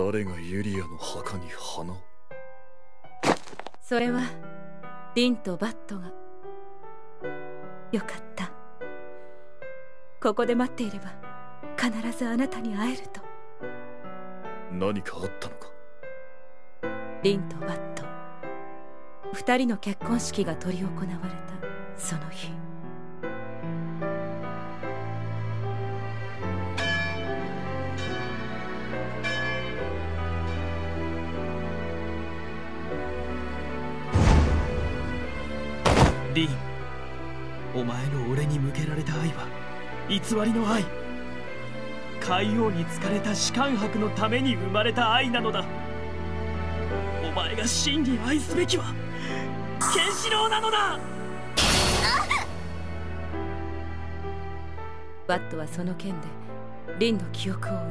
誰がユリアの墓に花を？ それはリンとバットが。よかった。ここで待っていれば必ずあなたに会えると。 何かあったのか？ リンとバット、二人の結婚式が執り行われたその日。 リン、お前の俺に向けられた愛は偽りの愛。海王に疲れた士官伯のために生まれた愛なのだ。お前が真に愛すべきはケンシロウなのだ。 バットはその剣でリンの記憶を奪った。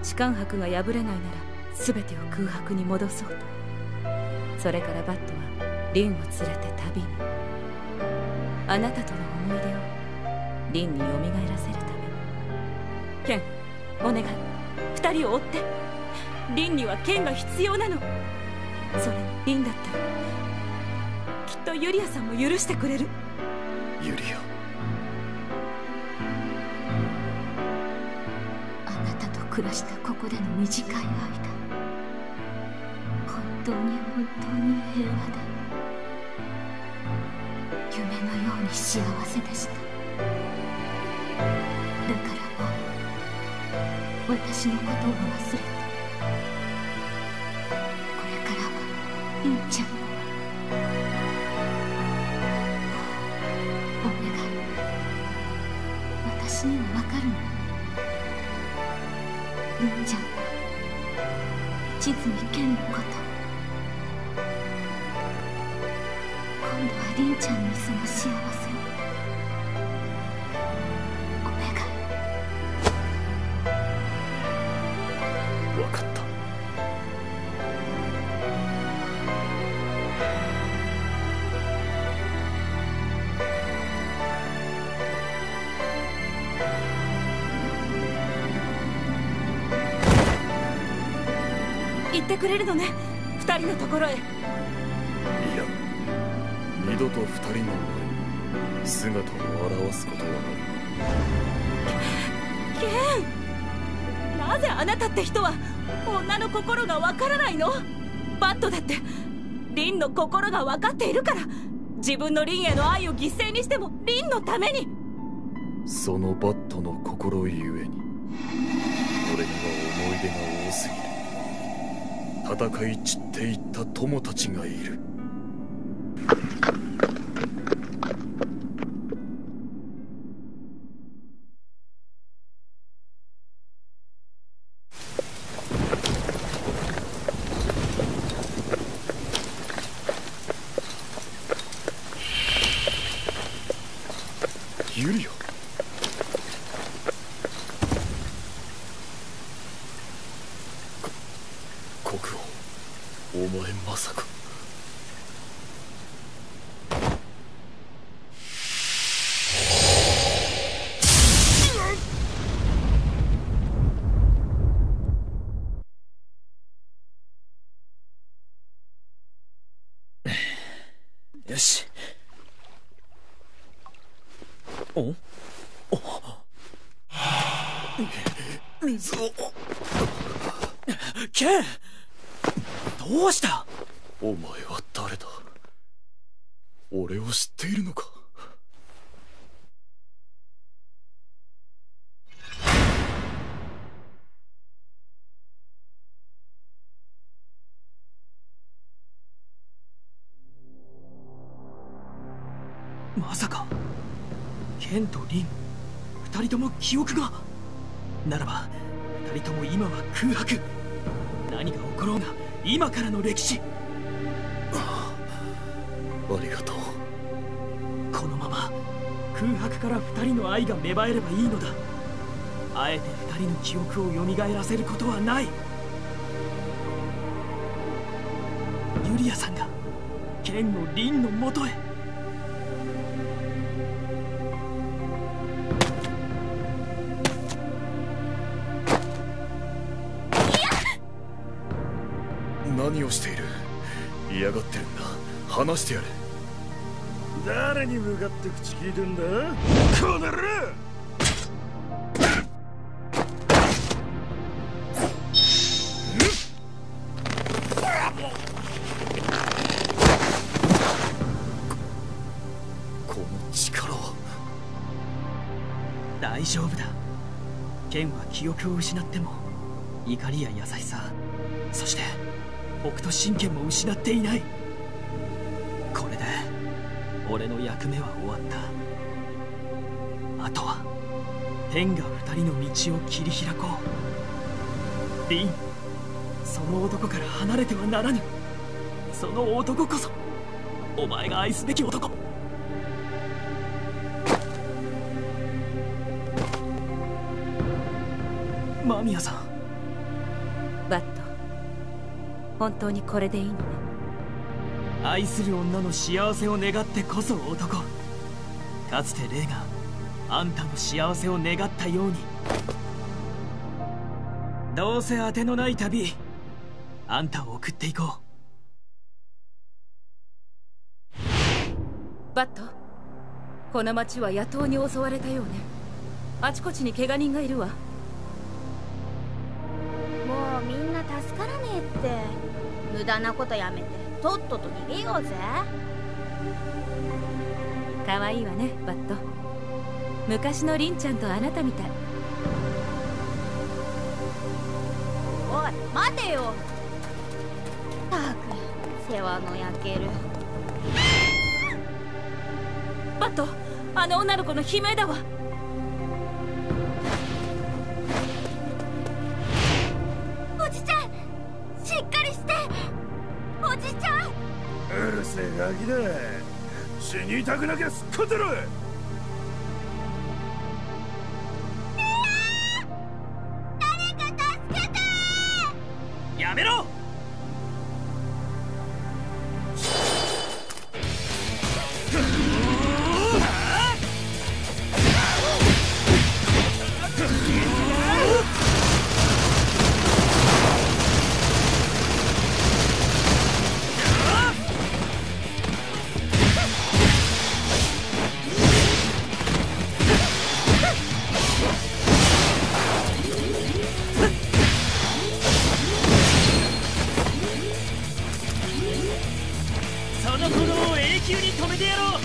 士官伯が破れないなら全てを空白に戻そうと。それからバットはリンを連れて旅に。あなたとの思い出をリンに蘇らせるために。ケン、お願い、二人を追って。リンにはケンが必要なの。それにリンだったらきっとユリアさんも許してくれる。 ユリア、あなたと暮らしたここでの短い間、本当に本当に平和で夢のように幸せでした。だからもう私のことを忘れて、これからはリンちゃん、お願い、私にはわかるの。リンちゃん、一途に剣のこと、今度はリンちゃんにその幸せをお願い。 分かった。 言ってくれるのね、二人のところへ。 いや、二度と二人の前に姿を現すことはない。 ケン、なぜあなたって人は女の心がわからないの？バットだってリンの心が分かっているから、自分のリンへの愛を犠牲にしてもリンのために。 そのバットの心ゆえに俺には思い出が多すぎる。戦い散っていった友たちがいる。ユリア、国王、お前まさか。 よし。お？水を。ケン、どうした？ お前は誰だ？俺を知っているのか？ まさかケンとリン、二人とも記憶が。ならば二人とも今は空白。何が起ころうが今からの歴史。 ありがとう。 このまま空白から二人の愛が芽生えればいいのだ。あえて二人の記憶を蘇らせることはない。ユリアさんがケンのリンのもとへ。 何をしている。嫌がってるんだ。話してやれ。 誰に向かって口聞いてんだこの野郎。 この力は。 大丈夫だ。剣は記憶を失っても怒りや優しさ、そして北斗神拳も失っていない。これで俺の役目は終わった。あとは天が二人の道を切り開こう。リン、その男から離れてはならぬ。その男こそお前が愛すべき男。間宮さん。 バット、本当にこれでいいのね。 愛する女の幸せを願ってこそ男。かつて霊があんたの幸せを願ったように。どうせ当てのない旅、あんたを送っていこう。 バット、この町は野党に襲われたようね。あちこちに怪我人がいるわ。 もうみんな助からねえって。無駄なことやめてとっとと逃げようぜ。 可愛いわね、バット。昔のリンちゃんとあなたみたい。 おい待てよ。ったく世話の焼ける。 バット、あの女の子の悲鳴だわ。 おじちゃんしっかりして。おじちゃん。 うるせえガキだ。死にたくなきゃすっこてろ。 誰か助けて。 やめろ。その鼓動を永久に止めてやろう。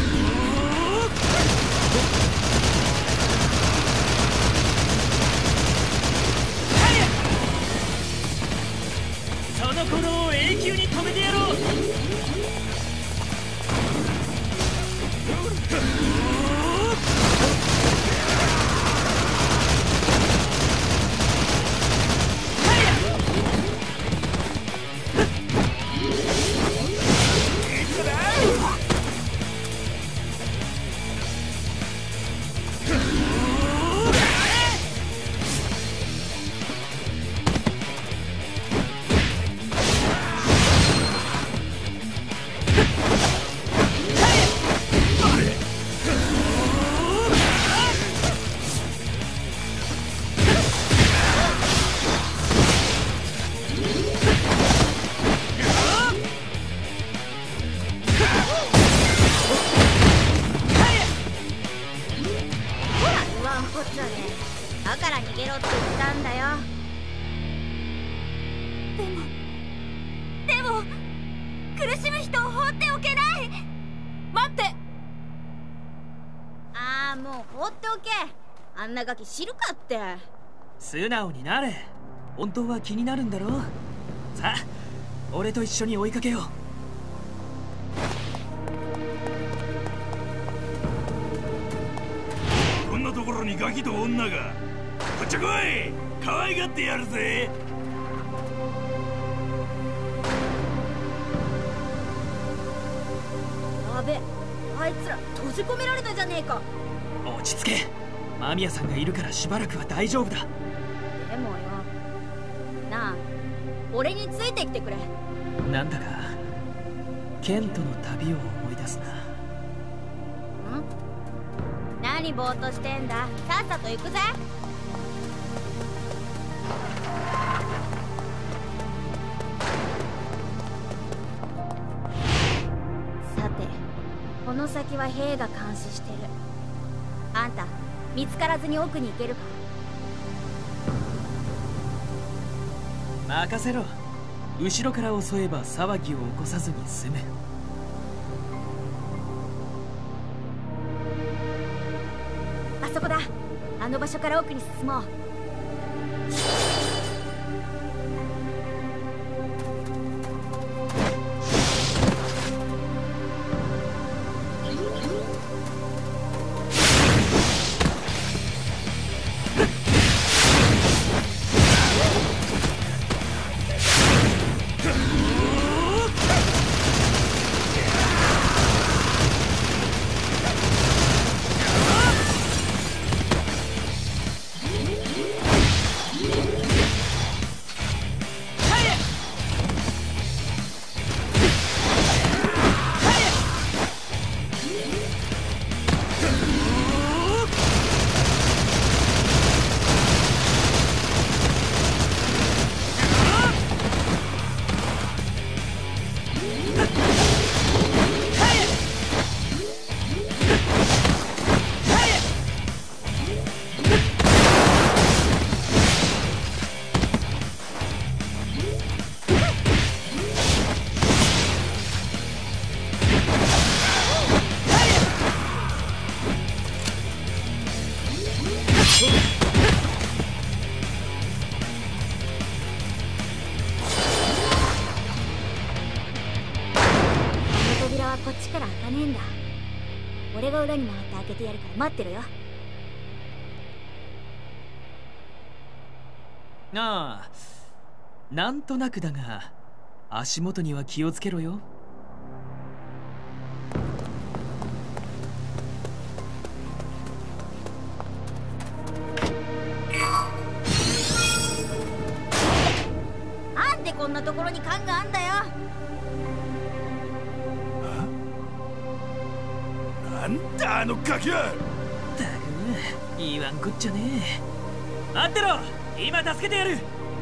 その鼓動を永久に止めてやろう。 だから逃げろって言ったんだよ。でも苦しむ人を放っておけない。 待って。 ああ、もう放っておけ。あんなガキ知るかって。 素直になれ。本当は気になるんだろう。さあ俺と一緒に追いかけよう。 こんなところにガキと女が。こっち来い。可愛がってやるぜ。 やべ、あいつら閉じ込められたじゃねえか。 落ち着け。間宮さんがいるからしばらくは大丈夫だ。 でもよなあ、俺についてきてくれ。 なんだかケントの旅を思い出すな。 何ぼーっとしてんだ。さっさと行くぜ。 この先は兵が監視してる。あんた見つからずに奥に行けるか？ 任せろ。後ろから襲えば騒ぎを起こさずに済む。 あそこだ。あの場所から奥に進もう。こっちから開かねえんだ。俺が裏に回って開けてやるから待ってろよ。 ああ、なんとなくだが足元には気をつけろよ。 なんでこんなところに缶があんだよ。 なんだあのガキは。 ったく言わんこっちゃねえ。待ってろ、今助けてやる。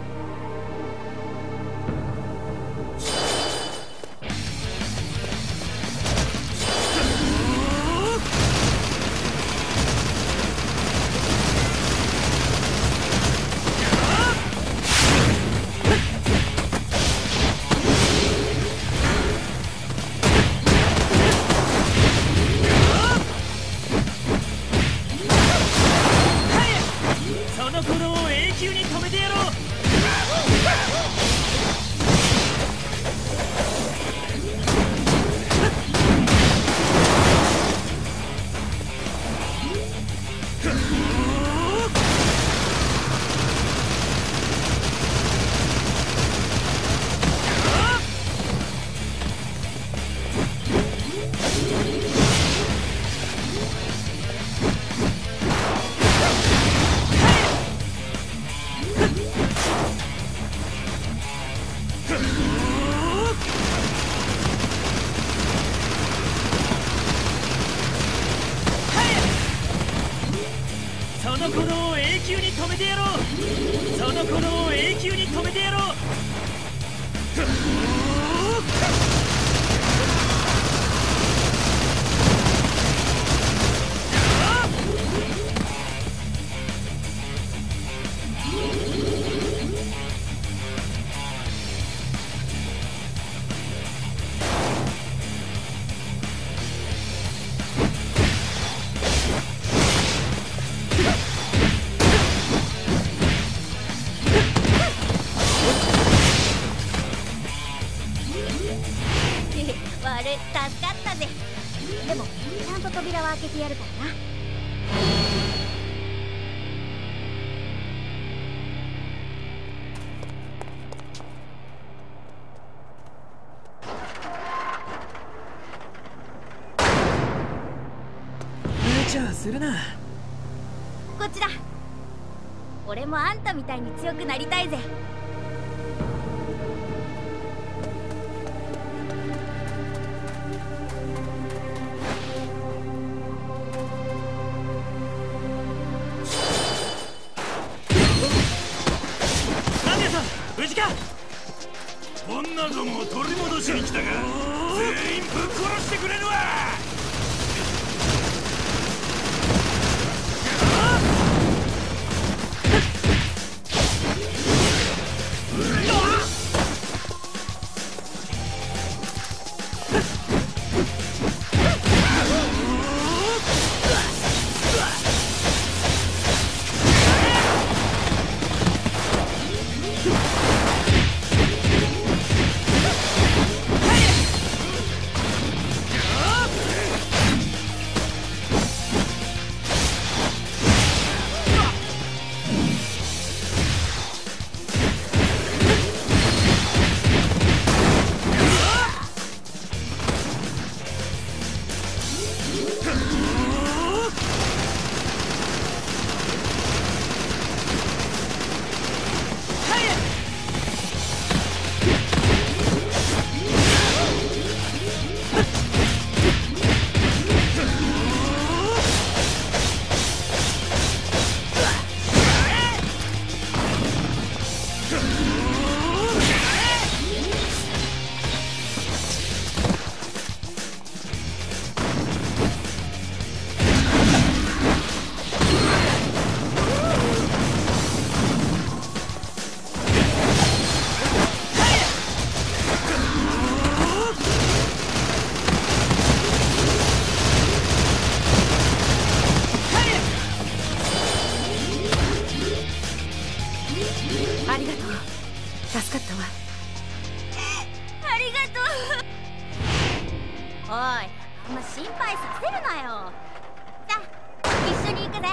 その炎を永久に止めてやろう。その炎を永久に止めてやろう。 助かったぜ。でもちゃんと扉は開けてやるからな。 無茶するな。 こっちだ。俺もあんたみたいに強くなりたいぜ。 無事か。 女どもを取り戻しに来たが全員ぶっ殺してくれるわ。 ま心配させるなよ。さあ一緒に行くぜ。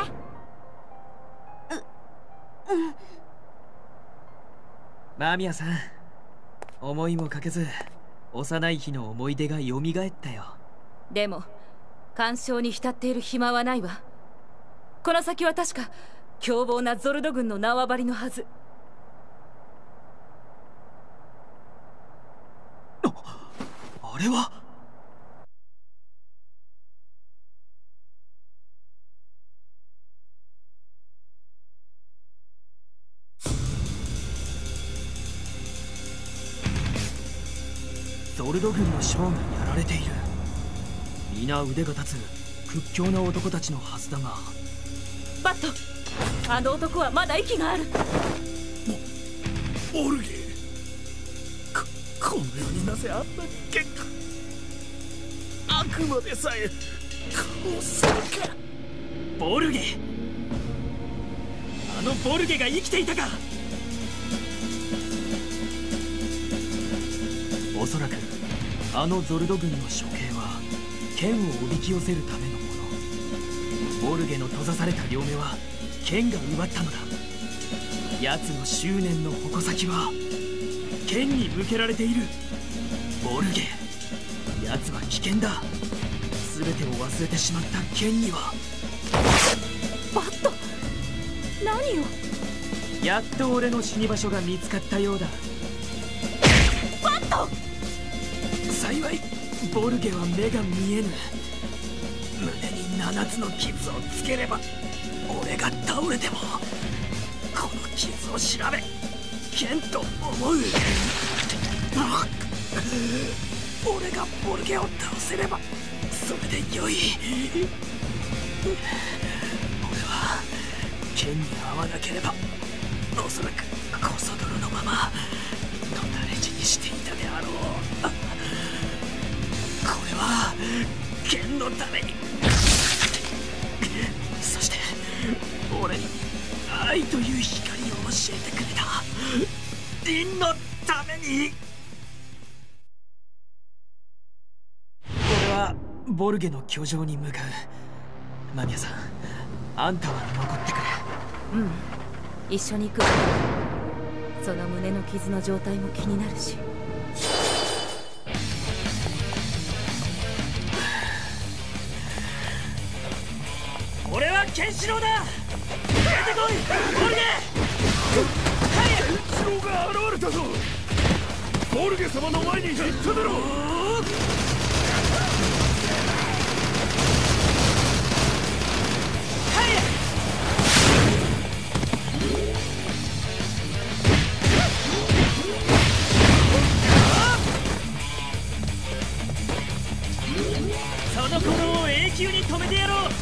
間宮さん、思いもかけず幼い日の思い出がよみがえったよ。 でも感傷に浸っている暇はないわ。この先は確か凶暴なゾルド軍の縄張りのはず。 あれはゾルド軍の将がやられている。皆腕が立つ屈強な男たちのはずだが。 バット、あの男はまだ息がある。 オルゲ、この世になぜあんな人間が、悪魔でさえ殺せるか。 ボルゲ、あのボルゲが生きていたか。おそらくあのゾルド軍の処刑は剣をおびき寄せるためのもの。ボルゲの閉ざされた両目は剣が奪ったのだ。奴の執念の矛先は剣に向けられている。ボルゲ、奴は危険だ。全てを忘れてしまった剣には。 バット、何を。 やっと俺の死に場所が見つかったようだ。 バット、 幸いボルゲは目が見えぬ。胸に7つの傷をつければ俺が倒れてもこの傷を調べ剣と思う。俺がボルゲを倒せればそれでよい。俺は剣に合わなければおそらくコソ泥のまま野垂れ死にしていたであろう。これは剣のために、そして俺に愛という光を教えてくれたリンのために。俺はボルゲの居城に向かう。間宮さん、あんたは残ってくれ。 うん、一緒に行く。その胸の傷の状態も気になるし。 俺はケンシロウだ。出てこいボルゲ。 ケンシロウが現れたぞ。ボルゲ様の前に行っただろう。 その頃を永久に止めてやろう。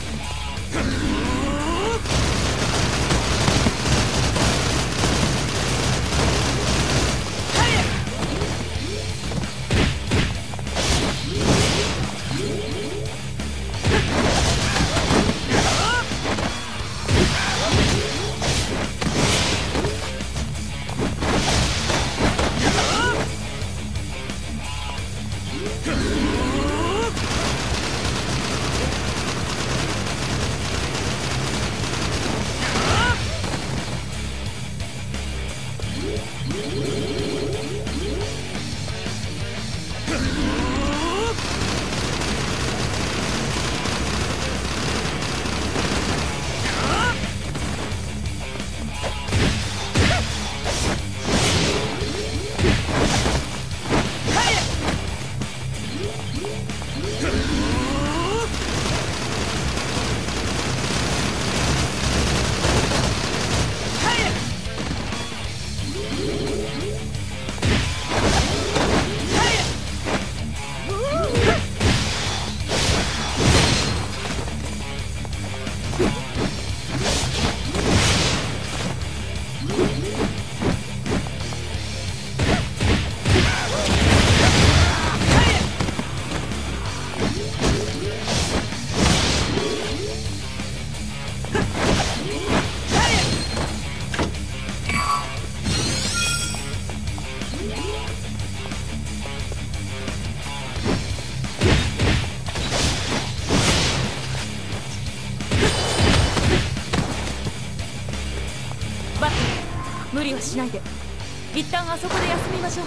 はしないで一旦あそこで休みましょう。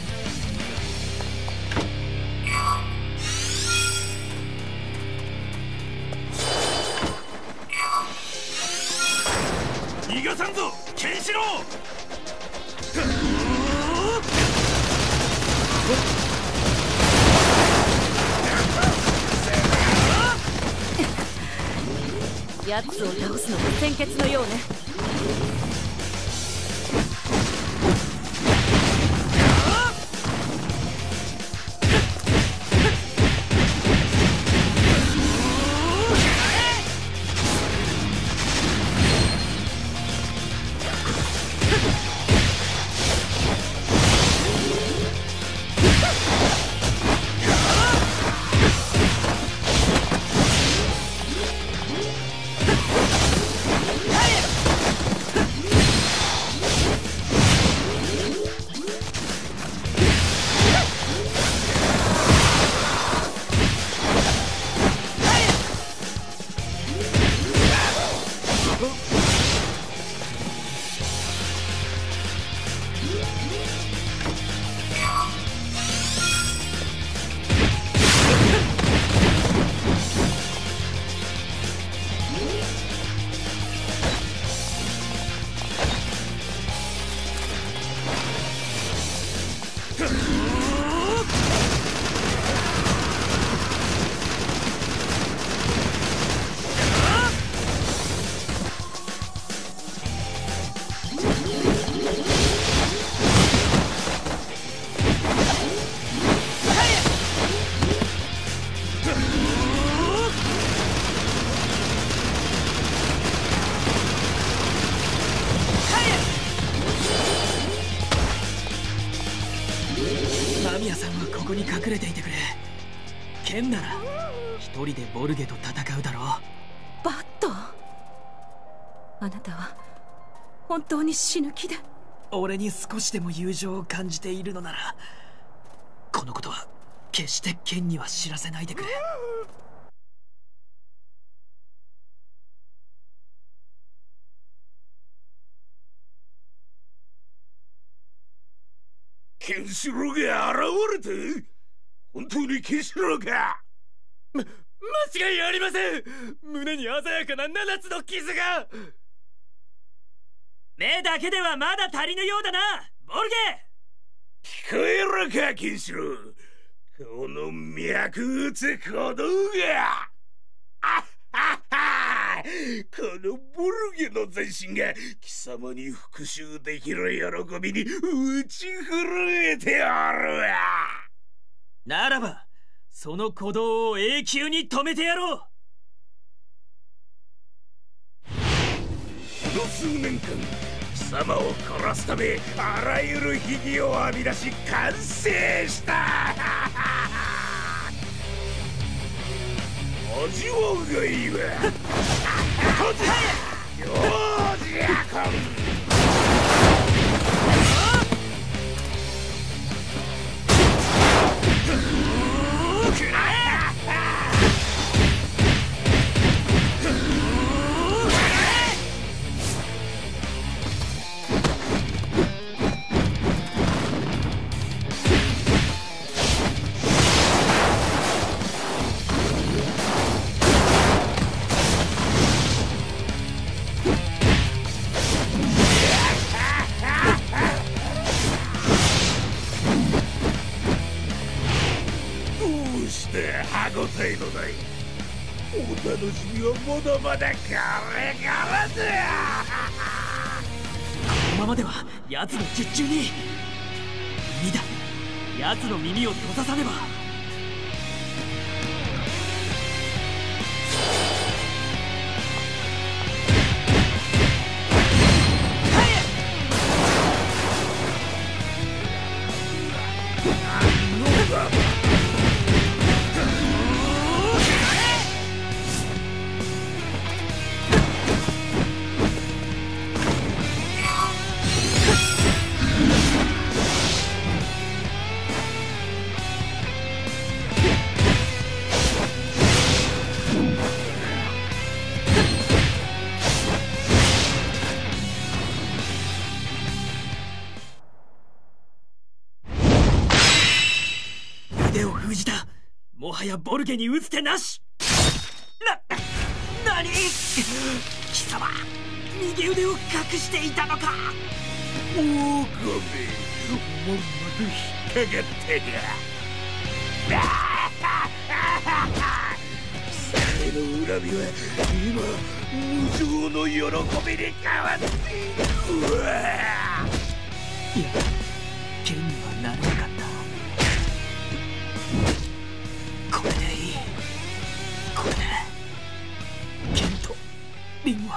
逃がさんぞケンシロウ。 奴を倒すのが先決のようね。 間宮さんはここに隠れていてくれ。ケンなら一人でボルゲと戦うだろう。 バット、あなたは本当に死ぬ気で？ 俺に少しでも友情を感じているのなら、このことは決してケンには知らせないでくれ。 ケンシロウが現れた？本当にケンシロウか？間違いありません。胸に鮮やかな7つの傷が。 目だけではまだ足りぬようだな、ボルゲ。 聞こえるかケンシロウ、この脈打つ鼓動が。あっはっは、このボルゲの全身が貴様に復讐できる喜びに打ち震えておるわ。 ならばその鼓動を永久に止めてやろう。 この数年間貴様を殺すためあらゆる秘技を編み出し完成した味わうがいいわ。よーじゃこん。歯ごたえのない。お楽しみはまだまだこれからだ。 このままでは奴の術中に。耳だ、奴の耳を閉ざさねば。 もはやボルゲに打つ手なし。なに貴様、右腕を隠していたのか。 オオカミ、まんまと引っかかったか。貴様への恨みは今無情の喜びに変わっている。いや、剣にはならなかった。これでいい。これで剣とリンは。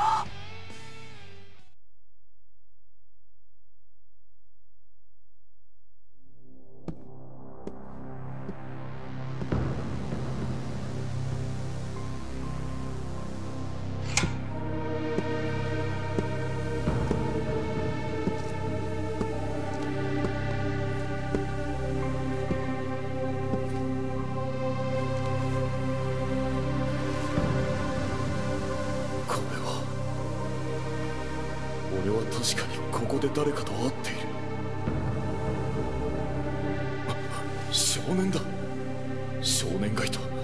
俺は確かにここで誰かと会っている。少年だ。少年がいた。